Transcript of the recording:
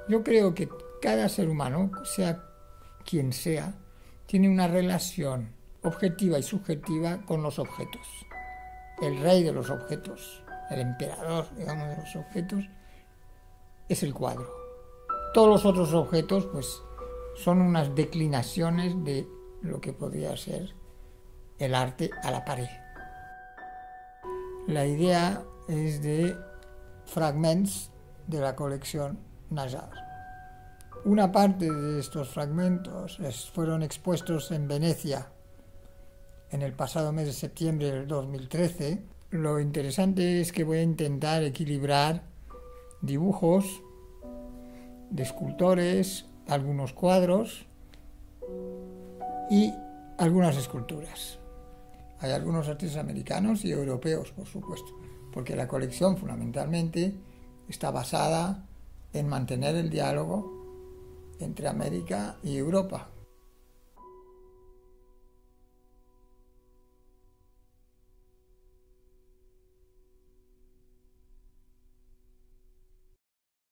Yo creo que cada ser humano, sea quien sea, tiene una relación objetiva y subjetiva con los objetos. El rey de los objetos, el emperador, digamos, de los objetos, es el cuadro. Todos los otros objetos, pues, son unas declinaciones de lo que podría ser el arte a la pared. La idea es de fragmentos de la colección Najjar. Una parte de estos fragmentos fueron expuestos en Venecia en el pasado mes de septiembre del 2013. Lo interesante es que voy a intentar equilibrar dibujos de escultores, algunos cuadros y algunas esculturas. Hay algunos artistas americanos y europeos, por supuesto, porque la colección fundamentalmente está basada en mantener el diálogo entre América y Europa,